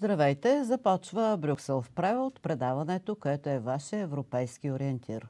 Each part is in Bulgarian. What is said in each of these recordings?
Здравейте! Започва Брюксел в превод, предаването, което е вашия европейски ориентир.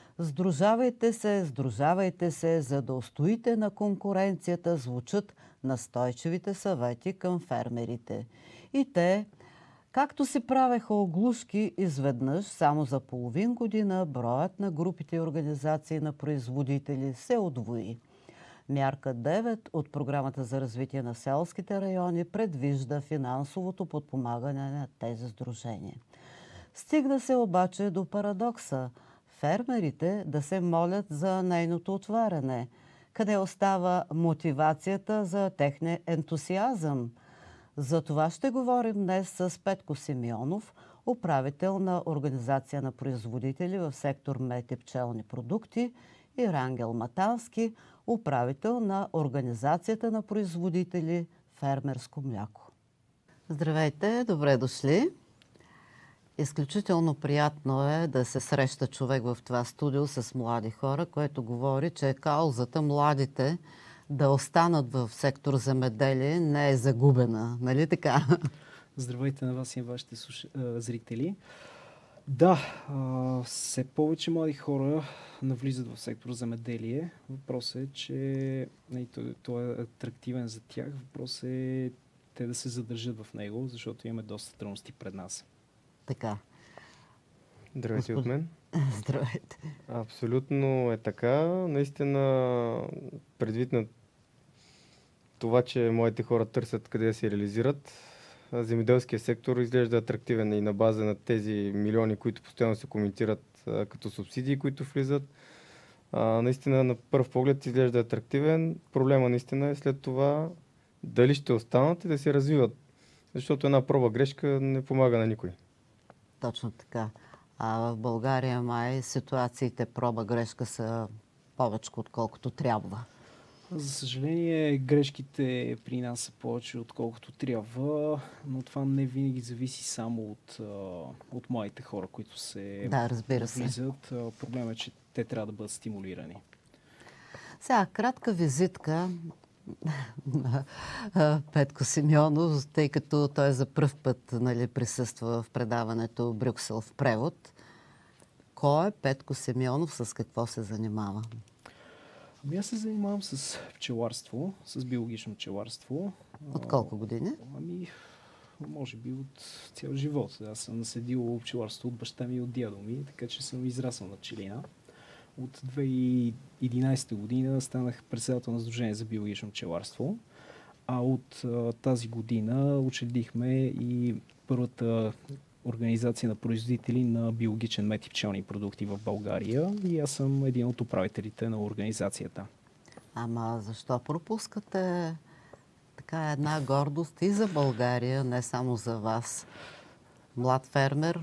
Сдружавайте се, за да устоите на конкуренцията, звучат настойчивите съвети към фермерите. И те, както си правеха оглушки, изведнъж, само за половин година, броят на групите и организации на производители се удвои. Мярка 9 от Програмата за развитие на селските райони предвижда финансовото подпомагане на тези сдружения. Стигна се обаче до парадокса – фермерите да се молят за нейното отваряне. Къде остава мотивацията за техния ентусиазъм? За това ще говорим днес с Петко Симеонов, управител на Организация на производители в сектор мед и пчелни продукти, и Рангел Матански, управител на Организацията на производители фермерско мляко. Здравейте, добре дошли! Изключително приятно е да се среща човек в това студио с млади хора, което говори, че каузата младите да останат в сектор земеделие не е загубена. Нали така? Здравейте на вас и на вашите зрители. Да, все повече млади хора навлизат в сектор земеделие. Въпросът е, че той е атрактивен за тях. Въпросът е те да се задържат в него, защото имаме доста трудности пред нас. Така. Здравейте от мен. Здравейте. Абсолютно е така. Наистина, предвид на това, че моите хора търсят къде да се реализират, земеделския сектор изглежда атрактивен и на база на тези милиони, които постоянно се коментират като субсидии, които влизат. Наистина на пръв поглед изглежда атрактивен. Проблема наистина е след това дали ще останат и да се развиват. Защото една проба грешка не помага на никой. Точно така. А в България май ситуациите проба грешка са повече отколкото трябва. За съжаление, грешките при нас са повече отколкото трябва, но това не винаги зависи само от моите хора, които се влизат. Проблемът е, че те трябва да бъдат стимулирани. Сега, кратка визитка на Петко Симеонов, тъй като той за пръв път присъства в предаването Брюксел в превод. Кой е Петко Симеонов, с какво се занимава? Аз се занимавам с пчеларство, с биологично пчеларство. От колко години? Може би от цял живот. Аз съм наследил пчеларство от баща ми и от дядо ми, така че съм израснал на пчелина. От 2011 година станах председател на Сдружение за биологично пчеларство, а от тази година учредихме и първата организация на производители на биологичен мед и пчелни продукти в България и аз съм един от управителите на организацията. Ама защо пропускате така една гордост и за България, не само за вас? Млад фермер?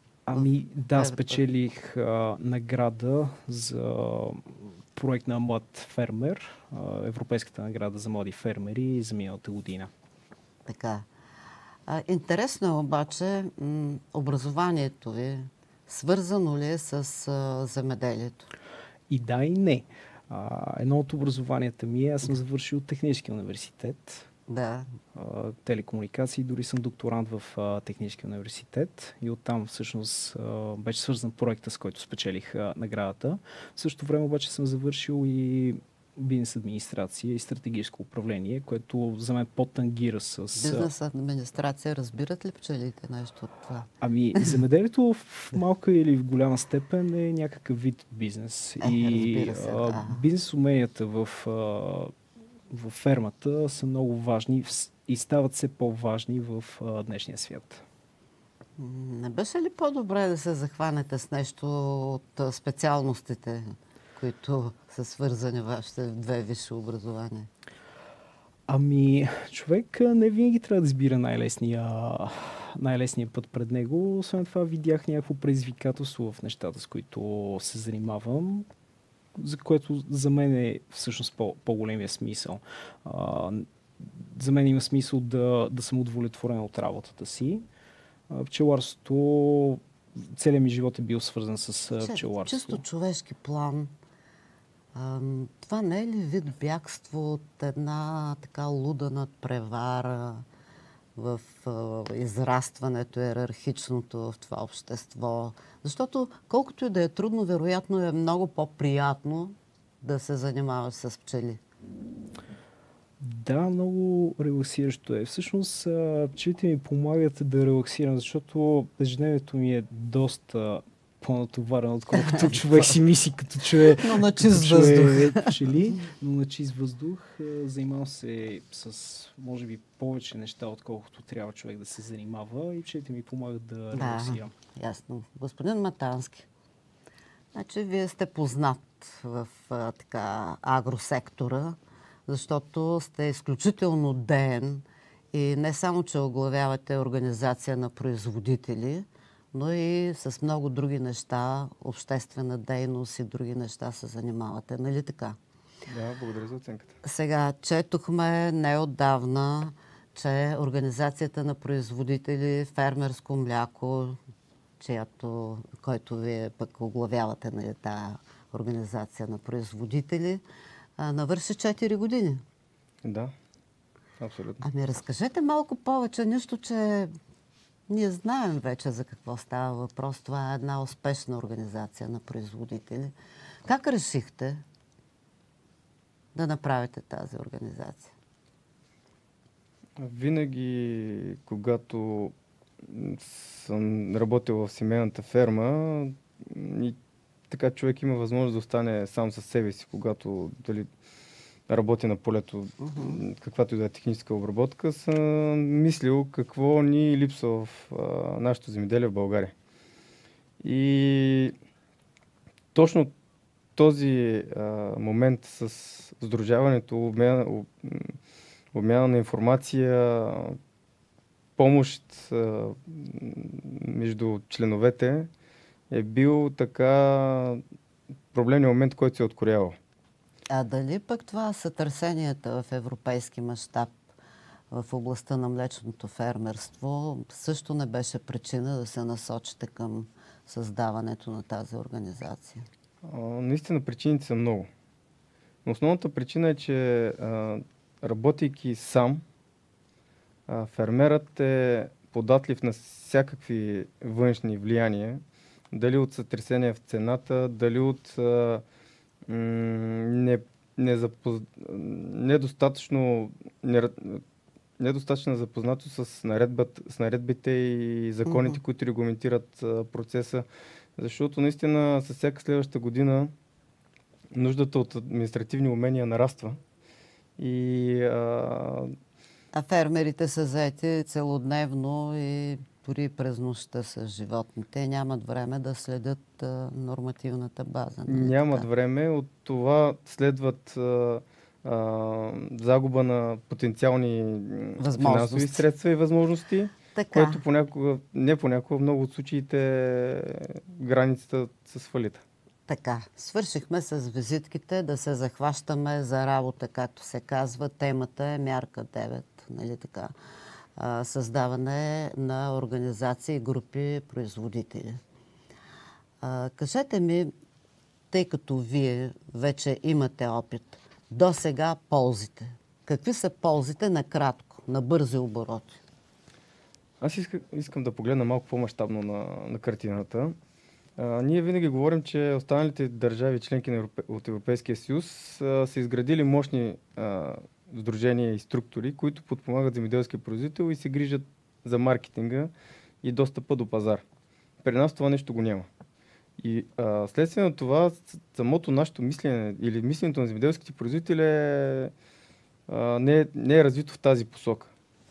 Спечелих награда за проект на млад фермер, Европейската награда за млади фермери за миналата година. Така. Интересно е обаче образованието ви. Свързано ли е с земеделието? И да, и не. Едно от образованията ми аз съм завършил Технически университет. Да. Телекомуникации, дори съм докторант в Технически университет и оттам всъщност беше свързан проекта, с който спечелих наградата. В същото време обаче съм завършил и бизнес администрация и стратегическо управление, което за мен по-тангира с... Бизнес администрация, разбират ли пчелите нещо от това? Земеделието в малка или в голяма степен е някакъв вид бизнес. Бизнес уменията в фермата са много важни и стават все по-важни в днешния свят. Не беше ли по-добре да се захванете с нещо от специалностите, които са свързани вашите две висши образования? Човек не винаги трябва да избира най-лесния път пред него. Освен това видях някакво предизвикателство в нещата, с които се занимавам, за което за мен е всъщност по-големия смисъл. За мен има смисъл да съм удовлетворен от работата си. Пчеларството, целият ми живот е бил свързан с пчеларство. Чисто човешки план, това не е ли вид бягство от една така луда надпревара, в израстването, иерархичното в това общество? Защото колкото и да е трудно, вероятно е много по-приятно да се занимаваш с пчели. Да, много релаксиращо е. Всъщност, пчелите ми помагат да релаксирам, защото ежедневието ми е доста по-натоварено, отколкото човек си мисли, като чуе, Но на чист въздух. пчели, но на чист въздух. Занимавам се с, може би, повече неща, отколкото трябва човек да се занимава и пчелите ми помагат да релаксирам. Ясно. Господин Матански, значи вие сте познат в агросектора, защото сте изключително деен и не само, че оглавявате организация на производители, но и с много други неща, обществена дейност и други неща се занимавате. Нали така? Да, благодаря за оценката. Сега четохме неотдавна, че Организацията на производители фермерско мляко, който вие пък оглавявате на тази Организация на производители, навърши 4 години. Да, абсолютно. Ами разкажете малко повече, нищо, че ние знаем вече за какво става въпрос. Това е една успешна организация на производители. Как решихте да направите тази организация? Винаги, когато съм работил в семейната ферма, и така човек има възможност да остане сам със себе си, когато дали работи на полето, каквато и да е техническа обработка, съм мислил какво ни липсва в нашето земеделие в България. И точно този момент с сдружаването, обмяна на информация, помощ между членовете е бил така проблемният момент, който се е откорявал. А дали пък това са търсенията в европейски мащаб в областта на млечното фермерство също не беше причина да се насочите към създаването на тази организация? Наистина причините са много. Но основната причина е, че работейки сам, фермерът е податлив на всякакви външни влияния, дали от сътресение в цената, дали от недостатъчна запознатост с наредбите и законите, които регламентират процеса. Защото наистина със всяка следваща година нуждата от административни умения нараства. А фермерите са заети целодневно и дори през нощта с животните. Нямат време да следят нормативната база. Нямат време. От това следват загуба на потенциални финансови средства и възможности, което понякога, много от случаите границата се свалита. Така, свършихме с визитките, да се захващаме за работа, както се казва. Темата е мярка 9, нали така? Създаване на организации и групи производители. Кажете ми, тъй като вие вече имате опит, до сега ползите. Какви са ползите накратко, на бързи обороти? Аз искам да погледна малко по-мащабно на картината. Ние винаги говорим, че останалите държави, членки от Европейския съюз, са изградили мощни сдружения и структури, които подпомагат земеделския производител и се грижат за маркетинга и достъпа до пазар. При нас това нещо го няма. И следствие на това, самото нашето мислене или мисленето на земеделските производители не е развито в тази посока.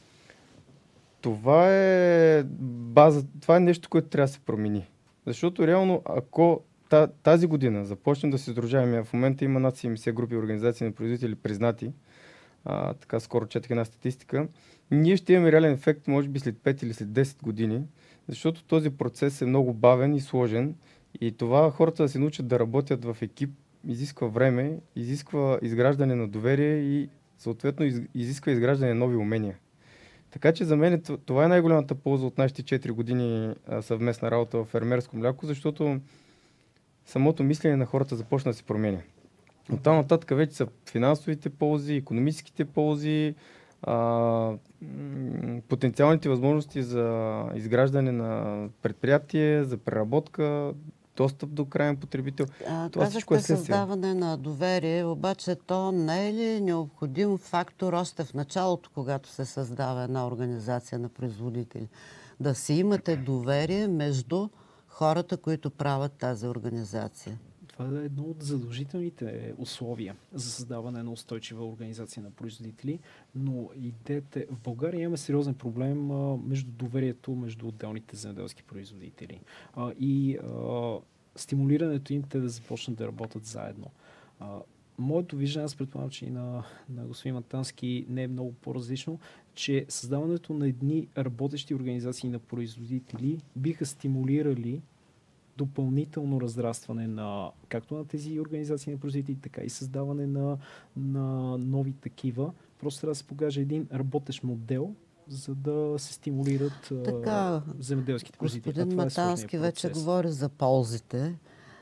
Това е база, това е нещо, което трябва да се промени. Защото реално, ако тази година започнем да се сдружаваме, в момента има над 70 групи организации на производители признати, така скоро четох една статистика, ние ще имаме реален ефект, може би след 5 или след 10 години, защото този процес е много бавен и сложен и това хората да се научат да работят в екип изисква време, изисква изграждане на доверие и съответно изисква изграждане на нови умения. Така че за мен това е най-голямата полза от нашите 4 години съвместна работа в фермерско мляко, защото самото мислене на хората започна да се променя. От там нататък вече са финансовите ползи, икономическите ползи, Потенциалните възможности за изграждане на предприятие, за преработка, достъп до крайен потребител. Това всичко Казахте е следствие. създаване на доверие, обаче то не е ли необходим фактор още в началото, когато се създава една организация на производители? Да си имате доверие между хората, които правят тази организация. Това е едно от задължителните условия за създаване на устойчива организация на производители, но идеята в България имаме сериозен проблем между доверието между отделните земеделски производители и стимулирането им те да започнат да работят заедно. Моето виждане, аз предполагам, че и на господин Матански не е много по-различно, че създаването на едни работещи организации на производители биха стимулирали допълнително разрастване както на тези организации на производители, така и създаване на нови такива. Просто трябва да се покаже един работещ модел, за да се стимулират земеделските производители. Господин Матански вече говори за ползите,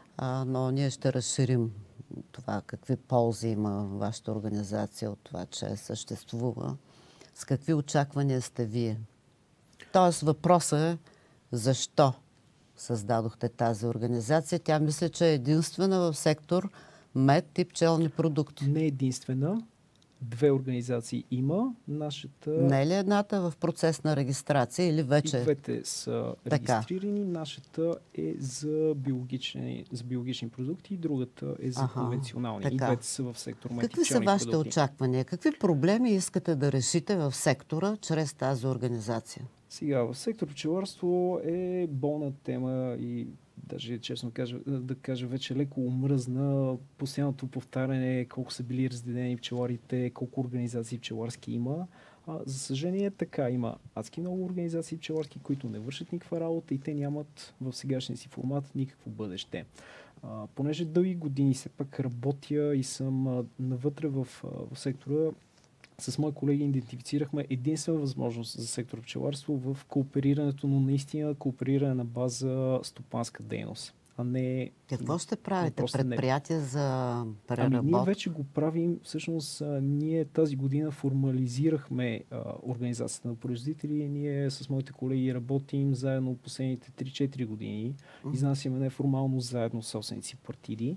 но ние ще разширим това, какви ползи има вашата организация от това, че съществува. С какви очаквания сте вие? Тоест въпросът е защо създадохте тази организация. Тя мисля, че е единствена в сектор мед и пчелни продукти. Не единствена. 2 организации има. Нашата... Не е ли едната в процес на регистрация или вече? И двете са регистрирани. Нашата е за биологични продукти, другата е за конвенционални. Така. И двете са в сектор мед и Какви са пчелни вашите продукти. очаквания? Какви проблеми искате да решите в сектора чрез тази организация? Сега, в сектор пчеларство е болна тема и даже, честно да кажа, вече леко омръзна постоянното повтаряне колко са били разделени пчеларите, колко организации пчеларски има. За съжаление така, има адски много организации пчеларски, които не вършат никаква работа и те нямат в сегашния си формат никакво бъдеще. Понеже дълги години все пак работя и съм навътре в сектора, с мои колеги идентифицирахме единствена възможност за сектор пчеларство в кооперирането, но наистина коопериране на база стопанска дейност, а не... Какво ще правите? Предприятия за преработка? Ние вече го правим. Всъщност, ние тази година формализирахме организацията на производители. Ние с моите колеги работим заедно последните 3-4 години. Изнасяме неформално заедно собственици партиди.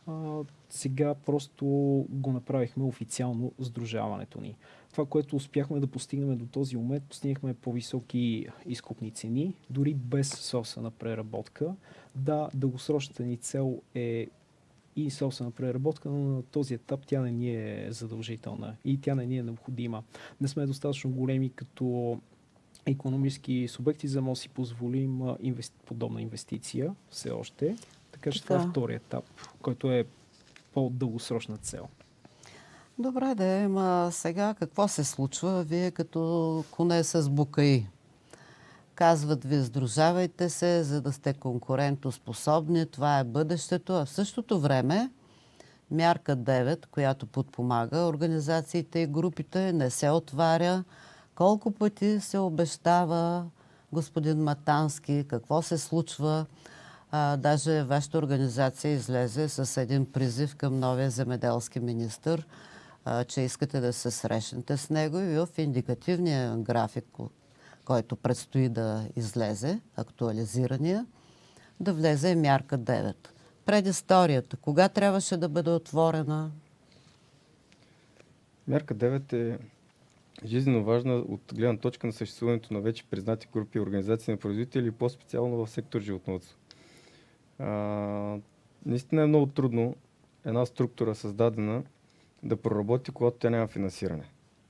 Сега просто го направихме официално сдружаването ни. Това, което успяхме да постигнем до този момент, постигнахме по-високи изкупни цени, дори без собствена преработка. Да, дългосрочната ни цел е и собствена преработка, но на този етап тя не ни е задължителна и тя не ни е необходима. Не сме достатъчно големи като икономически субекти, за да си позволим подобна инвестиция все още. Така че това е втори етап, който е по-дългосрочна цел. Добре, ама сега какво се случва? Вие като коне с букаи. Казват ви, сдружавайте се, за да сте конкурентоспособни, това е бъдещето, а в същото време мярка 9, която подпомага организациите и групите, не се отваря. Колко пъти се обещава, господин Матански, какво се случва? Даже вашата организация излезе с един призив към новия земеделски министър, че искате да се срещнете с него и в индикативния график, който предстои да излезе, актуализирания, да влезе мярка 9. Предисторията. Кога трябваше да бъде отворена? Мярка 9 е жизненно важна от гледна точка на съществуването на вече признати групи и организации на производители, по-специално в сектор животновъдство. Наистина е много трудно една структура създадена да проработи, когато тя няма финансиране.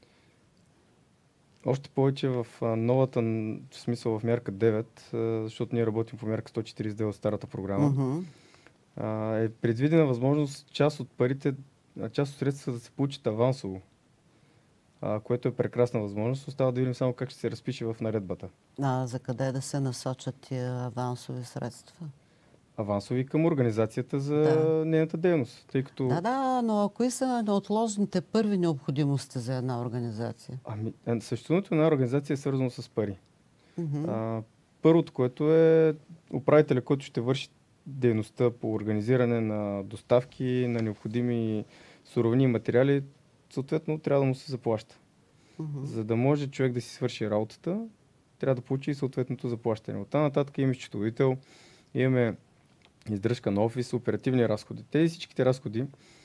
Още повече в новата, в смисъл в мярка 9, защото ние работим по мярка 149 от старата програма, е предвидена възможност част от парите, част от средства да се получат авансово, което е прекрасна възможност. Остава да видим само как ще се разпише в наредбата. За къде да се насочат тия авансови средства? Авансови към организацията за нейната дейност. Тъй като... Да, но кои са неотложните първи необходимости за една организация? Съществуването на една организация е свързано с пари. Първото, което е управителя, който ще върши дейността по организиране на доставки, на необходими суровини и материали, съответно трябва да му се заплаща. За да може човек да си свърши работата, трябва да получи и съответното заплащане. Оттам нататък имаме счетоводител, имаме издръжка на офис, оперативни разходи. Тези всичките разходи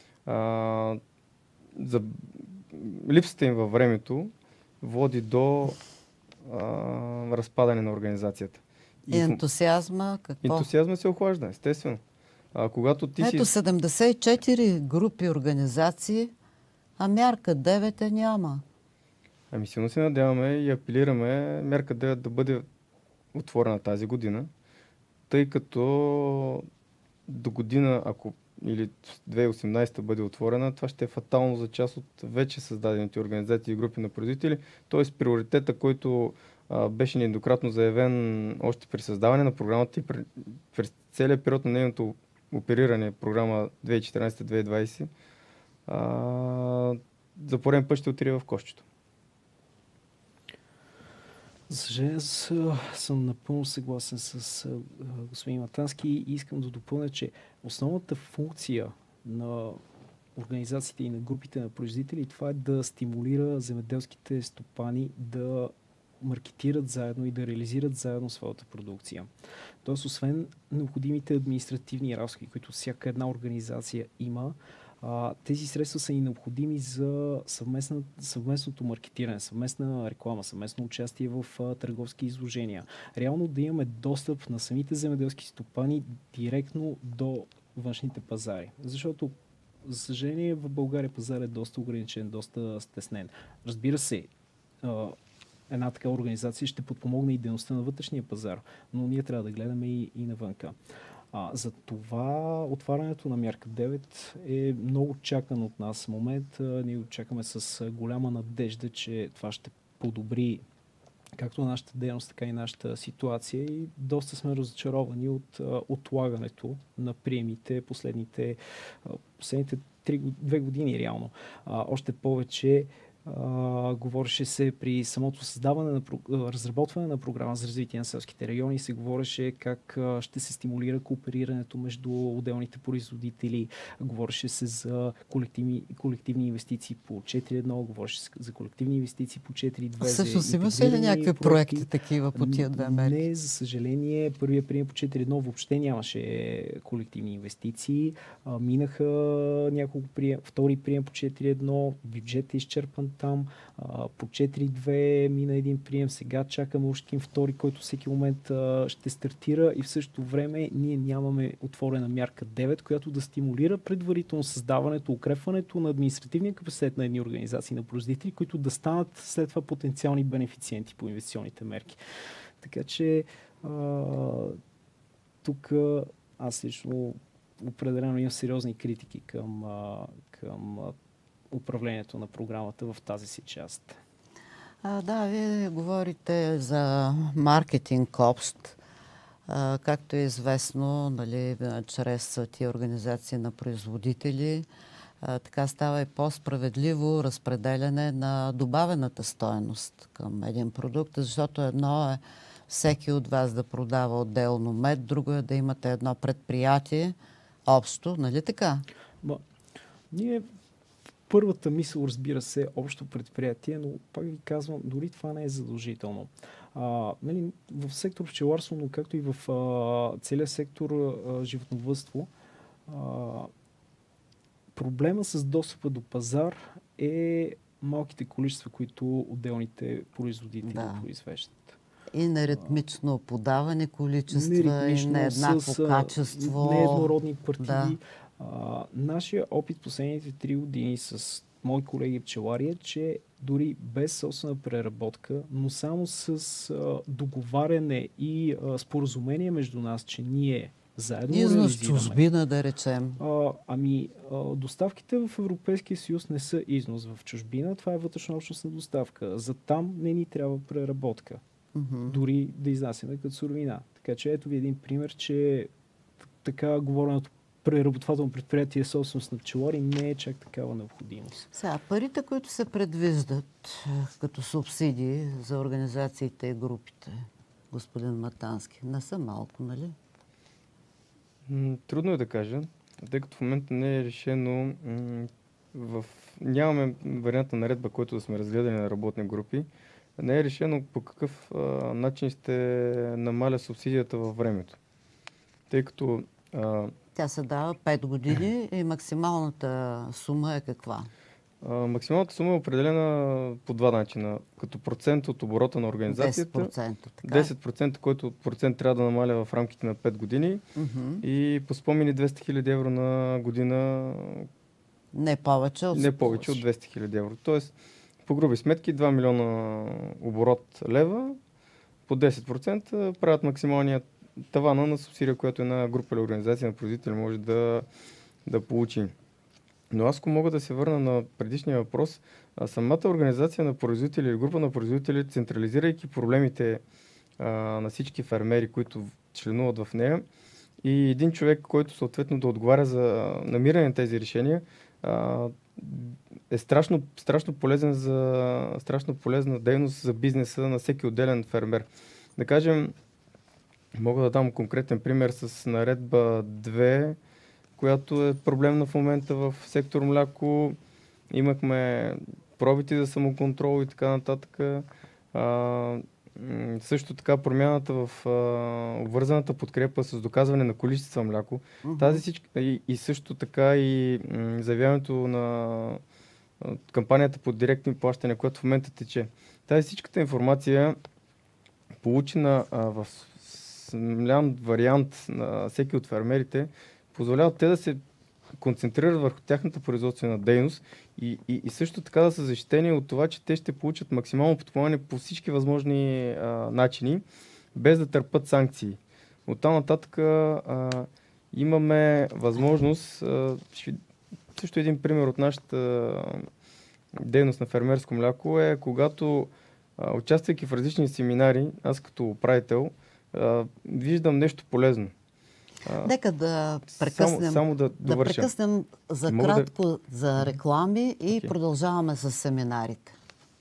за липсата им във времето води до разпадане на организацията. И ентусиазма какво? Ентусиазма се охлажда, естествено. Когато ти Ето 74 групи организации, а мярка 9 няма. Ами силно се надяваме и апелираме мярка 9 да бъде отворена тази година, тъй като до година, ако или 2018 бъде отворена, това ще е фатално за част от вече създадените организации и групи на производители. Тоест приоритета, който беше нееднократно заявен още при създаване на програмата и през целият период на нейното опериране, програма 2014-2020, за пореден път ще отиде в кошчето. За съжаление, съм напълно съгласен с господин Матански и искам да допълня, че основната функция на организациите и на групите на производители това е да стимулира земеделските стопани да маркетират заедно и да реализират заедно своята продукция. Тоест, освен необходимите административни разходи, които всяка една организация има, тези средства са и необходими за съвместното маркетиране, съвместна реклама, съвместно участие в търговски изложения. Реално да имаме достъп на самите земеделски стопани директно до външните пазари. Защото, за съжаление, в България пазар е доста ограничен, доста стеснен. Разбира се, една такава организация ще подпомогне и дейността на вътрешния пазар, но ние трябва да гледаме и навънка. За това отварянето на мярка 9 е много чакан от нас момент. Ние очакваме с голяма надежда, че това ще подобри както нашата дейност, така и нашата ситуация и доста сме разочаровани от отлагането на приемите последните 2 години реално. Още повече говореше се при самото създаване разработване на програма за развитие на селските райони, се говореше как ще се стимулира кооперирането между отделните производители, говореше се за колективни инвестиции по 4.1, говореше се за колективни инвестиции по 4.2. Всъщност имаше ли някакви проекти такива по тия две мерки? Не, за съжаление, първия прием по 4.1 въобще нямаше колективни инвестиции. Минаха няколко прием, втори прием по 4.1, бюджет е изчерпан там, по 4.2 мина един прием, сега чакаме Ушкин втори, който всеки момент ще стартира и в същото време ние нямаме отворена мярка 9, която да стимулира предварително създаването, укрепването на административния капацитет на едни организации на производители, които да станат след това потенциални бенефициенти по инвестиционните мерки. Така че тук аз лично определено имам сериозни критики към управлението на програмата в тази си част. Да, вие говорите за маркетинг общ. Както е известно, нали, чрез тия организации на производители, така става и по-справедливо разпределяне на добавената стойност към един продукт, защото едно е всеки от вас да продава отделно мед, друго е да имате едно предприятие общо, нали така? Ние първата мисъл, разбира се, общо предприятие, но пак ви казвам, дори това не е задължително. Нали, в сектор пчеларство, но както и в целия сектор животновъдство, проблема с достъпа до пазар е малките количества, които отделните производители произвеждат. И неритмично подаване количества, и нееднакво качество. Нееднородни партии. Нашия опит последните 3 години с мои колеги пчелари е, че дори без собствена преработка, но само с договаряне и споразумение между нас, че ние заедно износ чужбина, да речем. Доставките в Европейския съюз не са износ в чужбина, това е вътрешнообщностна доставка. За там не ни трябва преработка. Дори да изнасяме като суровина. Така че ето ви един пример, че така говореното преработвателно предприятие собственост на пчелари не е чак такава необходимост. Сега, парите, които се предвиждат като субсидии за организациите и групите, господин Матански, не са малко, нали? Трудно е да кажа, тъй като в момента не е решено нямаме вариант на наредба, който да сме разгледали на работни групи. Не е решено по какъв начин ще намаля субсидията във времето. Тъй като Тя се дава 5 години и максималната сума е каква? Максималната сума е определена по два начина. Като процент от оборота на организацията. 10%. Така? 10%, който процент трябва да намаля в рамките на 5 години. И по спомени 200 000 евро на година. Не повече от 200 000 евро. Тоест, по груби сметки, 2 милиона оборот лева по 10% правят максималния тавана на субсидия, която една група или организация на производители може да получи. Но аз, ако мога да се върна на предишния въпрос, самата организация на производители или група на производители, централизирайки проблемите на всички фермери, които членуват в нея, и един човек, който съответно да отговаря за намиране на тези решения, е страшно полезна дейност за бизнеса на всеки отделен фермер. Да кажем, мога да дам конкретен пример с наредба 2, която е проблемна в момента в сектор мляко. Имахме пробити за самоконтрол и така нататък. Също така промяната в обвързаната подкрепа с доказване на количества мляко. И също така и заявяването на кампанията по директни плащания, която в момента тече. Тази всичката информация, получена в смлян вариант на всеки от фермерите, позволяват те да се концентрират върху тяхната производствена дейност и също така да са защитени от това, че те ще получат максимално подпомагане по всички възможни начини, без да търпят санкции. Оттам нататък имаме възможност, също един пример от нашата дейност на фермерско мляко е, когато участвайки в различни семинари, аз като управител виждам нещо полезно. Нека да прекъснем, само да прекъснем за кратко за реклами и продължаваме с семинарите.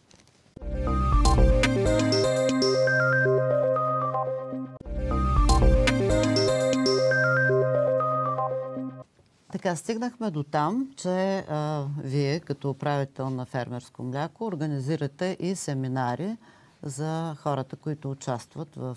Така, стигнахме до там, че вие като управител на фермерско мляко организирате и семинари за хората, които участват в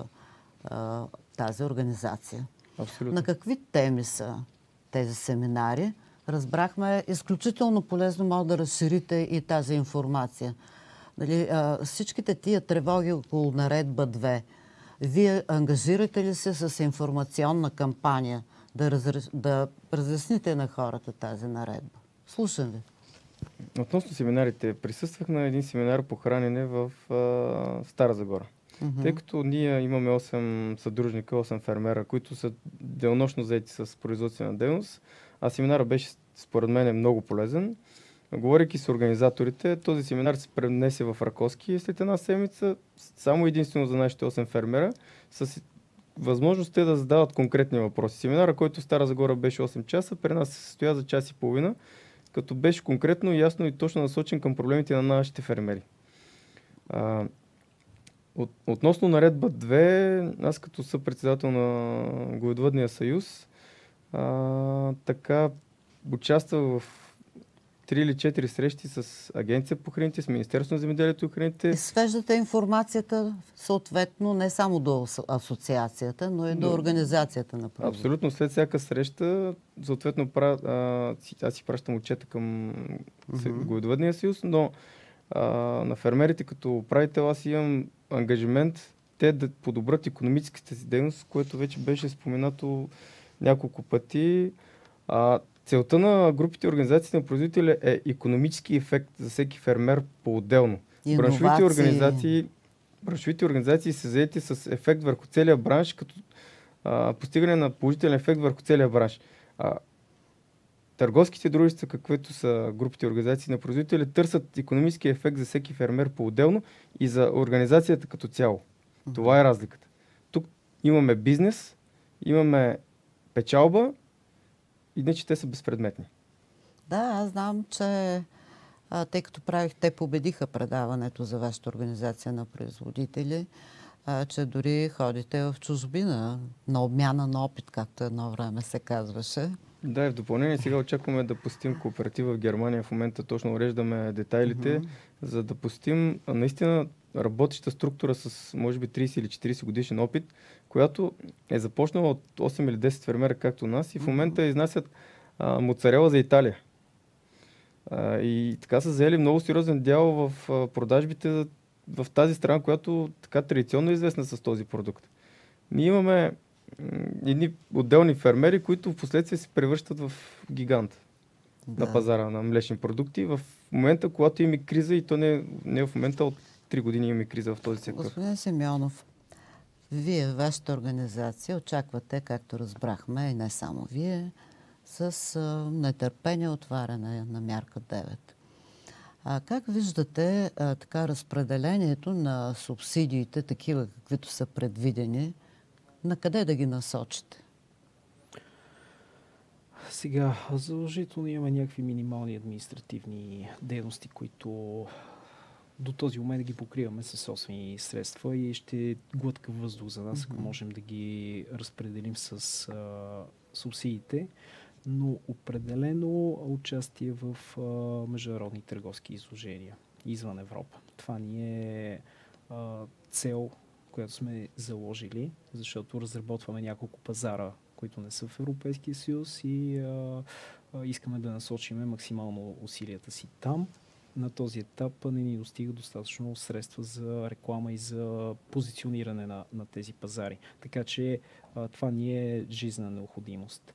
тази организация. Абсолютно. На какви теми са тези семинари? Разбрахме, изключително полезно може да разширите и тази информация. Нали, всичките тия тревоги около наредба 2, вие ангажирате ли се с информационна кампания да разясните на хората тази наредба? Слушам ви. Относно семинарите, присъствах на един семинар по хранене в Стара Загора. Тъй като ние имаме 8 съдружника, 8 фермера, които са денонощно заети с производствена дейност, а семинарът беше според мен много полезен. Говорейки с организаторите, този семинар се пренесе в Раковски и след една седмица, само единствено за нашите 8 фермера, с възможност те да задават конкретни въпроси. Семинара, който в Стара Загора беше 8 часа, при нас се състоя за час и половина, като беше конкретно, ясно и точно насочен към проблемите на нашите фермери. Относно наредба 2, аз като съпредседател на Говедовъдния съюз, така участвах в 3 или 4 срещи с Агенция по храните, с Министерството на земеделието и храните. И свеждате информацията съответно не само до асоциацията, но и до организацията на производителите. Абсолютно. След всяка среща, съответно, аз си пращам отчета към Говедовъдния съюз, но на фермерите като управител аз имам ангажимент те да подобрят икономическата си дейност, което вече беше споменато няколко пъти. Целта на групите и организациите на производители е икономически ефект за всеки фермер по-отделно. Браншовите организации са заети с ефект върху целия бранш, като постигане на положителен ефект върху целия бранш. Търговските дружества, каквито са групите и организации на производители, търсят икономически ефект за всеки фермер по-отделно и за организацията като цяло. Това е разликата. Тук имаме бизнес, имаме печалба, иначе те са безпредметни. Да, аз знам, че тъй като те победиха предаването за вашата организация на производители, че дори ходите в чужбина на обмяна на опит, както едно време се казваше. Да, и в допълнение сега очакваме да посетим кооператива в Германия. В момента точно уреждаме детайлите, за да посетим наистина работеща структура с може би 30 или 40 годишен опит, която е започнала от 8 или 10 фермера, както нас, и в момента изнасят моцарела за Италия. И така са заели много сериозен дял в продажбите в тази страна, която така традиционно е известна с този продукт. Ние имаме едни отделни фермери, които в последствие се превръщат в гигант на пазара на млечни продукти. В момента, когато има криза, и то не в момента, от 3 години има криза в този сектор. Господин Симеонов, вие, вашата организация, очаквате, както разбрахме, и не само вие, с нетърпение отваряне на мярка 9. А как виждате така разпределението на субсидиите, такива каквито са предвидени, на къде да ги насочите? Сега, задължително имаме някакви минимални административни дейности, които до този момент ги покриваме със собствени средства и ще глътка въздух за нас, ако можем да ги разпределим с субсидиите, но определено участие в международни търговски изложения извън Европа. Това ни е цел, която сме заложили, защото разработваме няколко пазара, които не са в Европейския съюз, и искаме да насочим максимално усилията си там. На този етап не ни достига достатъчно средства за реклама и за позициониране на тези пазари. Така че това ни е жизнена необходимост.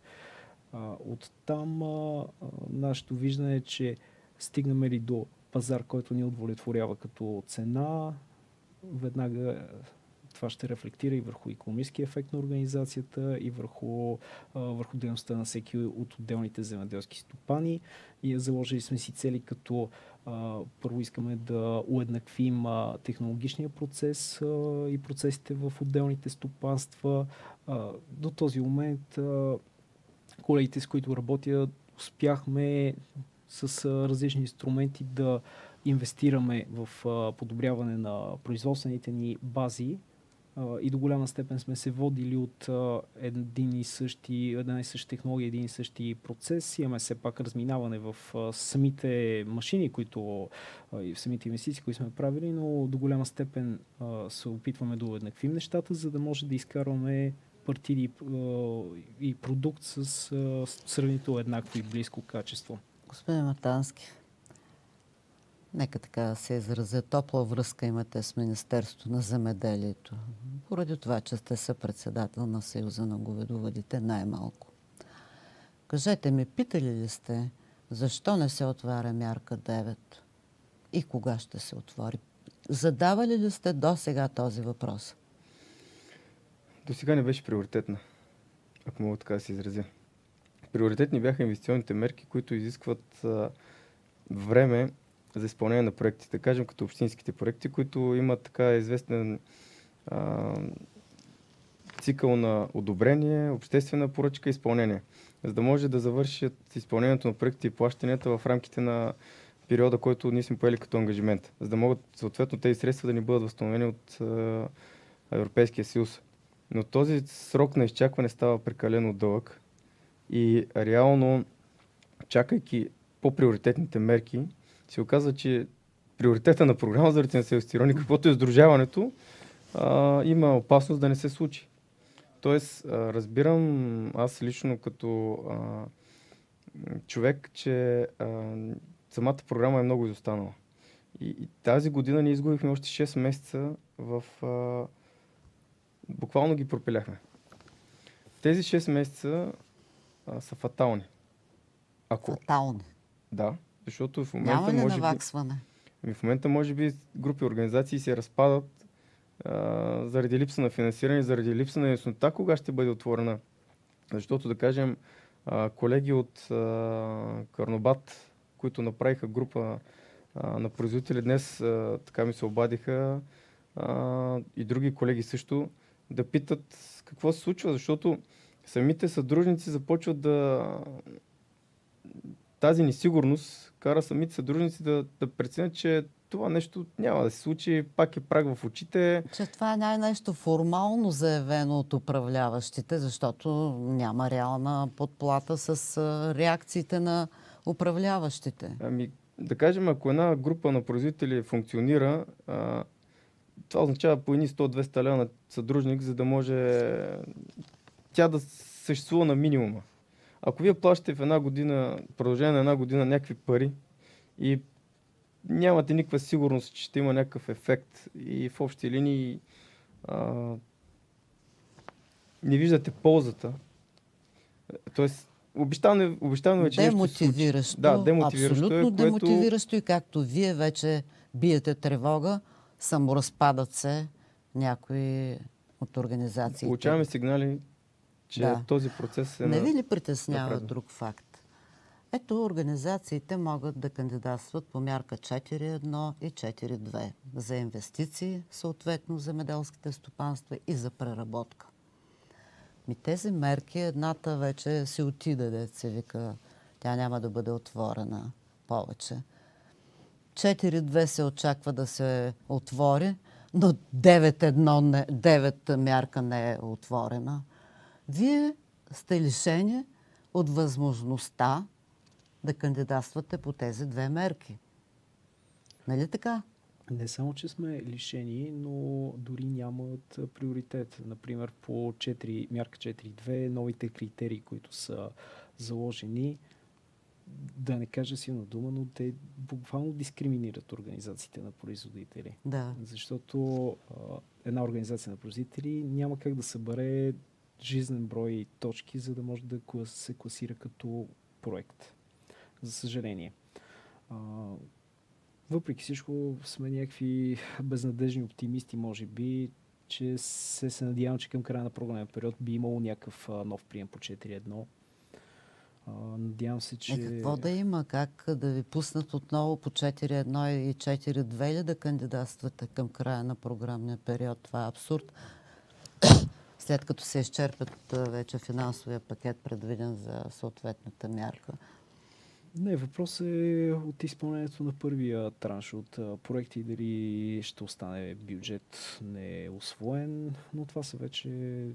Оттам нашето виждане е, че стигнем ли до пазар, който ни удовлетворява като цена, веднага това ще рефлектира и върху икономически ефект на организацията, и върху дейността на всеки от отделните земеделски стопани. И заложили сме си цели, като първо искаме да уеднаквим технологичния процес и процесите в отделните стопанства. До този момент колегите, с които работя, успяхме с различни инструменти да инвестираме в подобряване на производствените ни бази, и до голяма степен сме се водили от една и съща технология, един и същи процес. Имаме все пак разминаване в самите машини, и в самите инвестиции, които сме правили, но до голяма степен се опитваме да уеднаквим нещата, за да може да изкарваме партиди и продукт с сравнително еднакво и близко качество. Господин Матански, нека така да се изразя, топла връзка имате с Министерството на земеделието, поради това, че сте съпредседател на Съюза на говедовъдите най-малко. Кажете ми, питали ли сте защо не се отваря мярка 9 и кога ще се отвори? Задавали ли сте до сега този въпрос? До сега не беше приоритетна, ако мога така да се изразя. Приоритетни бяха инвестиционните мерки, които изискват време за изпълнение на проектите. Кажем като общинските проекти, които имат така известен цикъл на одобрение, обществена поръчка и изпълнение. За да може да завършат изпълнението на проектите и плащанията в рамките на периода, който ние сме поели като ангажимент. За да могат съответно тези средства да ни бъдат възстановени от Европейския съюз. Но този срок на изчакване става прекалено дълъг и реално, чакайки по-приоритетните мерки, се оказва, че приоритета на програма за развитие на селските райони, каквото е сдружаването, има опасност да не се случи. Тоест, разбирам аз лично като човек, че самата програма е много изостанала. И тази година ние изгубихме още 6 месеца буквално ги пропиляхме. Тези 6 месеца са фатални. Фатални? Да, защото в момента няма ли наваксване? В момента може би групи организации се разпадат заради липса на финансиране, заради липса на яснота кога ще бъде отворена. Защото, да кажем, колеги от Карнобат, които направиха група на производители, днес така ми се обадиха, и други колеги също, да питат какво се случва, защото самите съдружници започват тази несигурност кара самите съдружници да преценят, че това нещо няма да се случи, пак е праг в очите. Че това е най-нещо формално заявено от управляващите, защото няма реална подплата с реакциите на управляващите. Ами, да кажем, ако една група на производители функционира, това означава по едни 100-200 лева на съдружник, за да може тя да съществува на минимума. Ако вие плащате в една година, продължение на една година някакви пари и нямате никаква сигурност, че ще има някакъв ефект и в общи линии не виждате ползата, т.е. обещано е, че нещо се случи. Демотивиращо. Да, демотивиращо Абсолютно е, което... демотивиращо и както вие вече биете тревога, саморазпадат се някои от организациите. Получаваме сигнали, че този процес е Не ви ли притеснява напредно. друг факт? Ето, организациите могат да кандидатстват по мярка 4.1 и 4.2 за инвестиции, съответно земеделските стопанства и за преработка. Тези мерки, едната вече си отиде, дето се вика, тя няма да бъде отворена повече. 4.2 се очаква да се отвори, но 9 мярка не е отворена. Вие сте лишени от възможността да кандидатствате по тези две мерки. Нали така? Не само, че сме лишени, но дори нямат приоритет. Например, по мярка 4.2, новите критерии, които са заложени, да не кажа силна дума, но те буквално дискриминират организациите на производители. Да. Защото една организация на производители няма как да събере жизнен брой точки, за да може да се класира като проект. За съжаление. Въпреки всичко сме някакви безнадежни оптимисти, може би, че се надявам, че към края на програмен период би имало някакъв нов прием по 4.1. Надявам се, че... Какво да има? Как да ви пуснат отново по 4.1 и 4.2 или да кандидатствате към края на програмния период? Това е абсурд. След като се изчерпят вече финансовия пакет, предвиден за съответната мярка. Не, въпрос е от изпълнението на първия транш от проекти, дали ще остане бюджет не е усвоен, но това са вече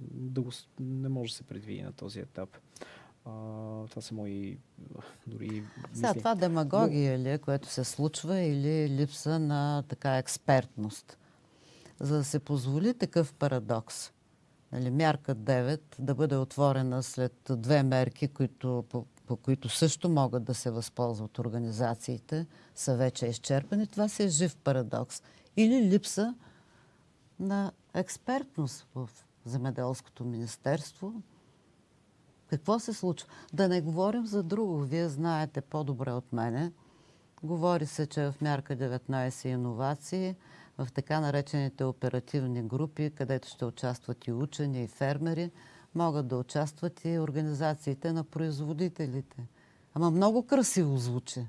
не може да се предвиди на този етап. Това са мои дори сега, това демагогия ли е, което се случва, или липса на така експертност? За да се позволи такъв парадокс, нали, мярка 9 да бъде отворена след две мерки, по които също могат да се възползват организациите, са вече изчерпани. Това си е жив парадокс. Или липса на експертност в Земеделското министерство. Какво се случва? Да не говорим за друго. Вие знаете по-добре от мене. Говори се, че в мярка 19 иновации, в така наречените оперативни групи, където ще участват и учени, и фермери, могат да участват и организациите на производителите. Ама много красиво звучи.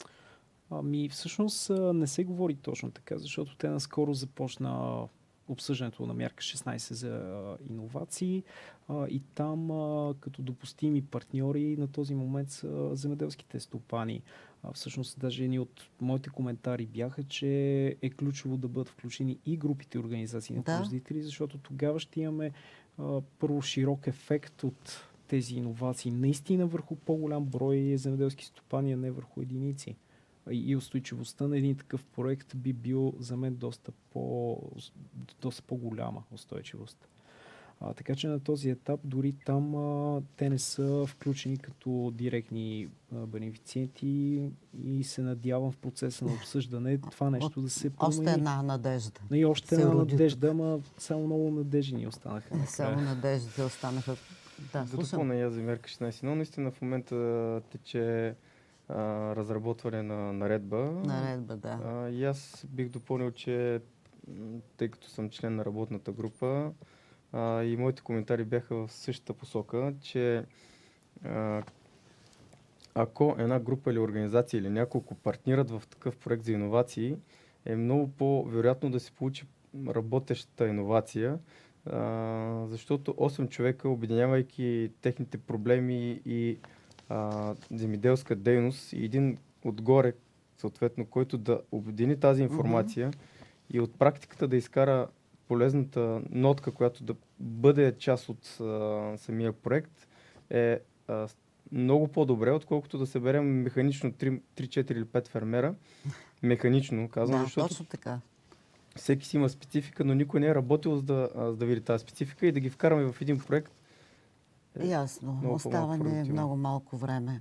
Всъщност не се говори точно така, защото те наскоро започна обсъждането на мярка 16 за иновации и там като допустими партньори на този момент са земеделските стопани. Всъщност даже едни от моите коментари бяха, че е ключово да бъдат включени и групите организации на производители, защото тогава ще имаме първо широк ефект от тези иновации наистина върху по-голям брой земеделски стопани, а не върху единици. И устойчивостта на един такъв проект би бил за мен доста по-голяма устойчивост. Така че на този етап дори там те не са включени като директни бенефициенти и се надявам в процеса на обсъждане това нещо да се промени. Още една надежда. И още една надежда, ама само много надежди ни останаха. Само надеждите останаха. Да допълня я за мярка 16, но наистина в момента тече разработване на наредба. Наредба, да. И аз бих допълнил, че тъй като съм член на работната група и моите коментари бяха в същата посока, че ако една група или организация или няколко партнират в такъв проект за иновации, е много по-вероятно да се получи работеща иновация, защото 8 човека, обединявайки техните проблеми и земеделска дейност и един отгоре съответно, който да обедини тази информация и от практиката да изкара полезната нотка, която да бъде част от самия проект, е много по-добре, отколкото да съберем механично 3, 4 или 5 фермера. Механично, казвам, Да, защото точно така. всеки си има специфика, но никой не е работил за да види тази специфика и да ги вкараме в един проект. Ясно. много Остава по-малко ни продуктивно. много малко време.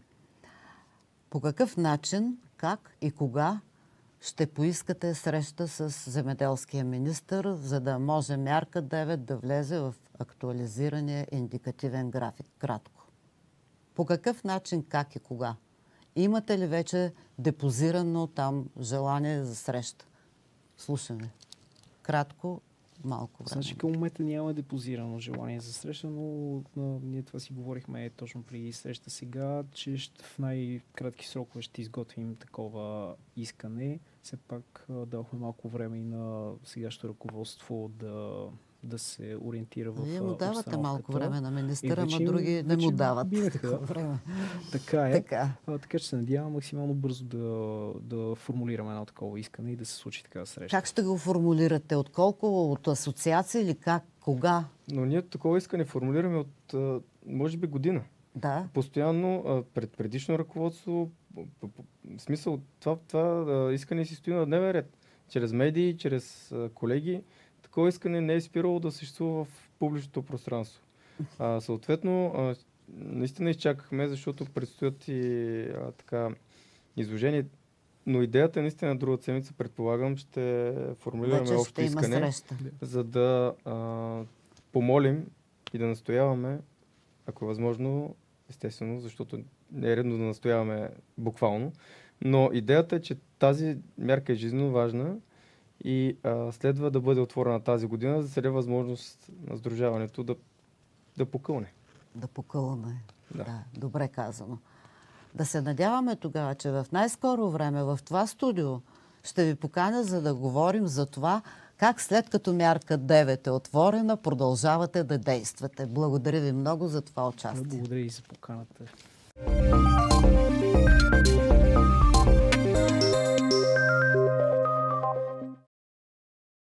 По какъв начин, как и кога ще поискате среща с земеделския министър, за да може мярка 9 да влезе в актуализирания индикативен график? Кратко. По какъв начин, как и кога? Имате ли вече депозирано там желание за среща? Слушаме. Кратко, малко време. Значи към момента няма депозирано желание за среща, но ние това си говорихме точно преди среща сега, че в най-кратки срокове ще изготвим такова искане. Все пак дадохме малко време и на сегашното ръководство да се ориентира в Вие му давате обстановката. малко време на министъра, вече ама други не му вече дават минаха. такова време. Така е. Така. Така че се надявам максимално бързо да формулираме едно такова искане и да се случи такава среща. Как ще го формулирате? От колко? От асоциация или как? Кога? Но ние такова искане формулираме от, може би, година. Да. Постоянно пред предишно ръководство, в смисъл това искане си стои на дневен ред. Чрез медии, чрез колеги. Такова искане не е спирало да съществува в публичното пространство. Съответно, наистина изчакахме, защото предстоят и изложения. Но идеята наистина другата седмица, предполагам, ще формулираме Вече общо ще има искане, среща. за да помолим и да настояваме, ако е възможно, естествено, защото не е редно да настояваме буквално, но идеята е, че тази мярка е жизненно важна и следва да бъде отворена тази година, за да се даде възможност на сдружаването да покълне. Да покълне. Да. Да, добре казано. Да се надяваме тогава, че в най-скоро време в това студио ще ви поканя, за да говорим за това, как след като мярка 9 е отворена, продължавате да действате. Благодаря ви много за това участие. Благодаря и за поканата.